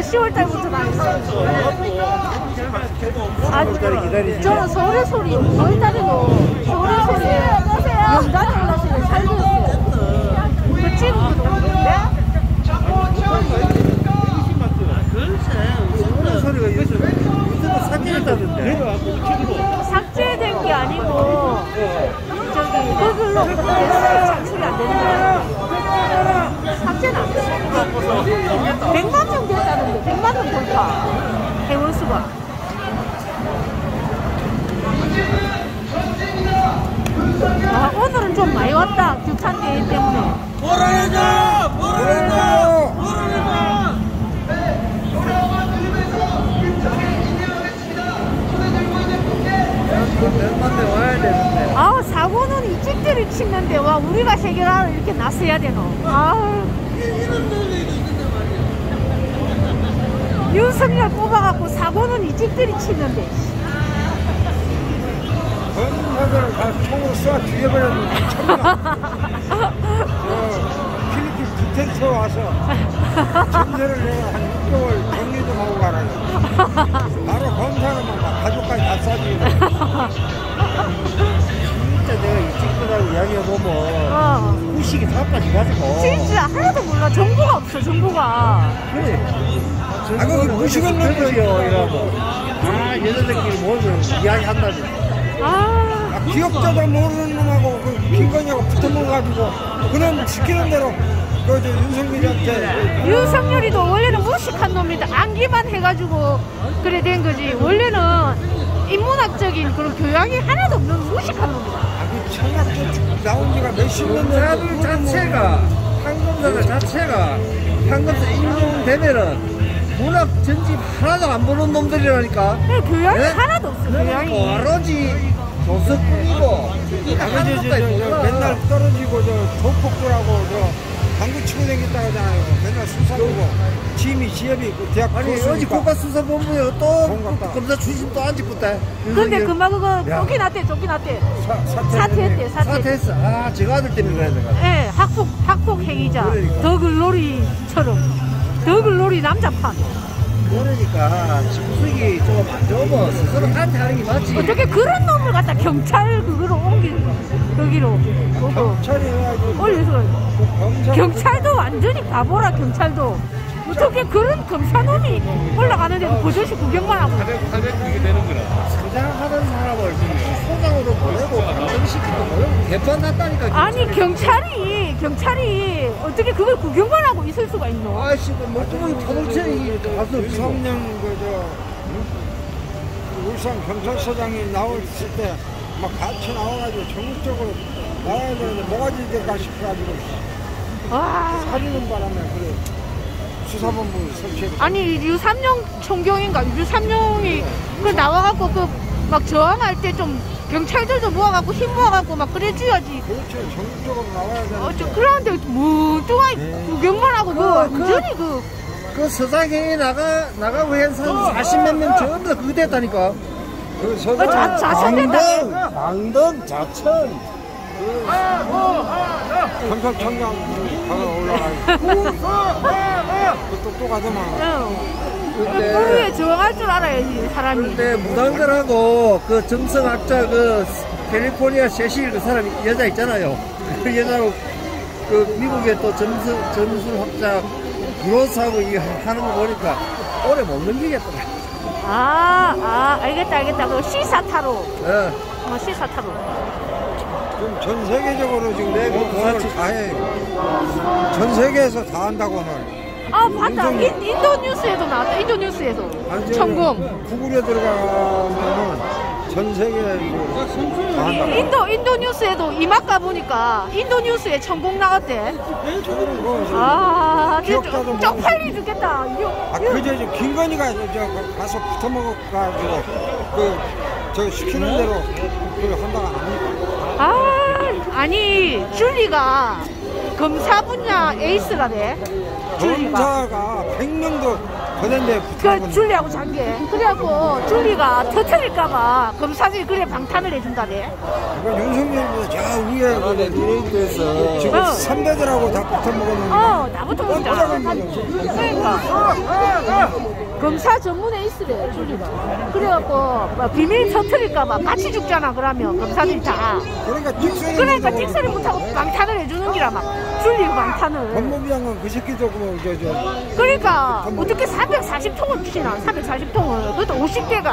10월 달부터 나왔어요. 저는 서울의 소리 9월 달에도 서울의 소리에 연단에 올라서는 살고 있어요. 그 친구도 오는데 서울의 소리가 요즘 삭제했다던데. 삭제된 게 아니고 저기 거글로 됐어요. 장출이 안 되는 거예요. 삭제는 안 됐어요. 100만 명 됐다는데 100만 명 돌파 회원수가. 아, 오늘은 좀 많이 왔다. 규탄 대회 때문에. 몰아내자! 몰아내자! 몰아내자! 몇만 명 와야 되는데. 아, 사고는 이 찍들이 치는데 와 우리가 해결하러 이렇게 나서야 되노. 아, 윤석열 뽑아갖고 사고는 이 찍들이 치는데. 검사들을 다 총으로 쏴 죽여버렸는데 필리핀 부텐서 와서 전세를 내가 한 6개월 격리 좀 하고 가라고. 바로 검사는 막 가족까지 다 쏴주고. 진짜 내가 이 친구들하고 이야기해보면 의식이 다 빠져가지고 진짜 하나도 몰라. 정보가 없어. 정보가. 그래. 아, 그 의식은 넘겨요 이러고. 아, 얘네들끼리 모여서 이야기한다지. 아, 기억자도 모르는 놈하고 그 김건희하고 붙어먹어가지고 그놈 시키는 대로 그 윤석열한테. 윤석열이도 원래는 무식한 놈이다. 암기만 해가지고 그래 된 거지. 원래는 인문학적인 그런 교양이 하나도 없는 무식한 놈이다. 아니 청학교 나온 지가 몇십 년 검사들 자체가 판검사들 자체가 판검사 인용되면은 문학 전집 하나도 안 보는 놈들이라니까. 네, 교양이 네? 하나도 없어. 교양이. 오로지 조석뿐이고 맨날 떨어지고 저 조폭들하고 저 당구 치고 다녔다고 하잖아요. 맨날 수사하고 지임이 지협이 그 대학 아니 어제 국가수사본부에 또 검사 출신 또 앉았겠다. 근데 그만 그거 쫓겨났대. 사퇴했대. 사퇴했어. 아, 저 아들 때문에 그래야 되나. 예, 학폭 행위자. 그러니까. 더글로리처럼. 더글로리 남자판. 그러니까 집수기 좀 스스로 한테 하는 게 맞지. 어떻게 그런 놈을 갖다 경찰 그거로 옮기는 거야. 거기로. 경찰이 해가지고 올려서. 경찰도 완전히 바보라. 경찰도. 어떻게 그런 검사놈이 올라가는데도 버젓이 구경만 하고. 상장하던 사람을 소장으로 보내고 감정시키고 보내고 개판났다니까. 아니 경찰이 어떻게 그걸 구경만 하고 있을 수가 있노? 아이씨, 멀쩡히 터널체이 가서 유성년 울산 경찰서장이 나올 때 막 같이 나와가지고 전국적으로 나와야 되는데 뭐가 될까 싶어가지고 와. 사리는 바람에 그래 수사본부 설치해. 아니 류삼룡 총경인가 류삼룡이 그 나와갖고 그 막 저항할 때 좀 경찰들도 모아갖고 힘 모아갖고 막 그래줘야지. 그렇죠. 전국적으로 나와야 되는데. 그런데 뭐 뚱아이 구경만 하고 그 완전히 그 서장행이 나가고 해서 40몇 명 전부 다 그거 됐다니까. 그 서장 자천된다. 강등 자천. 경찰청장 가서 올라가고 또 가더만. 그거에 저항할 줄 알아야지 사람이. 근데 무당들하고 그 정성학자 그 캘리포니아 세실 그 사람 여자 있잖아요. 그 여자하고 그 미국의 또 점술학자 브로스하고 이 하는 거 보니까 오래 못 넘기겠더라. 알겠다. 그 시사타로. 예. 시사타로. 지금 전 세계적으로 지금 오늘 다 해. 전 세계에서 다 한다고 오늘. 봤다. 인도 뉴스에도 나왔다. 인도 뉴스에서. 천공. 구글에 들어가면은 전 세계에 다 한다. 인도 뉴스에도 이막 가보니까 인도 뉴스에 천공 나왔대. 기억자도 쪽팔리 죽겠다. 그저 김건희가 가서 붙어먹어가지고 저 시키는 대로 한다가 아닙니까? 아니 줄리가 검사 분야 에이스라네. 검사가 100명도 그런데 그 줄리하고 장게. 그래갖고 줄리가 터트릴까봐 검사들이 그래 방탄을 해준다네. 윤석열보다 저 위에 미래에서 지금 선배들하고 다 붙어 먹었는데 다 붙어 먹자. 그러니까 검사 전문에 있으래 줄리가. 그래갖고 뭐 비밀 터트릴까봐 같이 죽잖아. 그러면 검사들이 다. 그러니까 찍소리 못하고 방탄을 해주는 기라 막 줄리 방탄을. 법무부 장관 그 새끼도 그러니까 어떻게 440통을 주시나? 440통을. 그것도 50개가.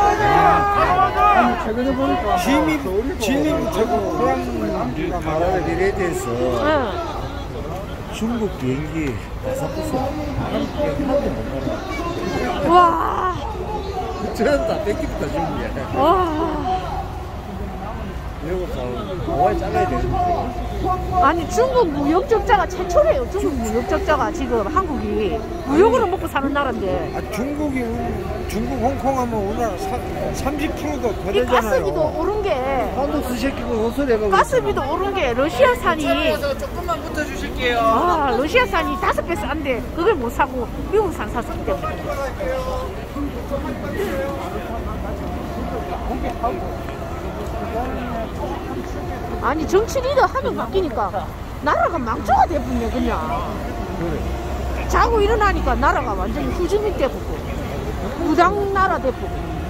최근에 보니까 진입 우리가 말하는 미래에 대해서 응. 중국 비행기 가사부서 한국 비행기 한 대 못 가라. 와. 저는 다 뺏기부터 중국이야. 와. 이러고 뭐가 잘라야 되는데. 아니 중국 무역 적자가 최초래요. 중국 무역 적자가 지금 한국이 무역으로 먹고 사는 나라인데. 중국 홍콩 하면 우리나라 30%도 더 이 되잖아요. 가스비도 오른 게 한국 새끼가 호소리가 가스비도 오른 게 러시아산이 조금만 붙여주실게요. 러시아산이 5배 싼데 그걸 못 사고 미국산 샀기 때문에. 아니 정치 리더 하면 바뀌니까 나라가 망조가 돼버리네 그냥. 자고 일어나니까 나라가 완전히 후진국 돼버리고 무당 나라 돼버리고.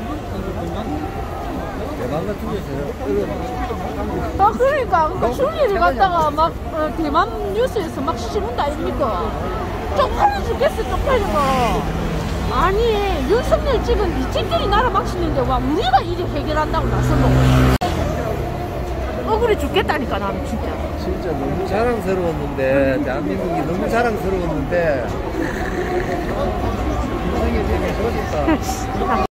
대만 같은 데서 그러니까 줄리를 갖다가 막 대만 뉴스에서 막 씌운다 아닙니까? 쪽팔려 죽겠어 쪽팔려서. 아니 윤석열 찍은 이 집들이 나라 망치는데 와 우리가 이래 해결한다고 나서는 억울해 죽겠다니까 나는 진짜. 진짜 너무 자랑스러웠는데 대한민국이 너무 자랑스러웠는데 인생에 되게 좋았다.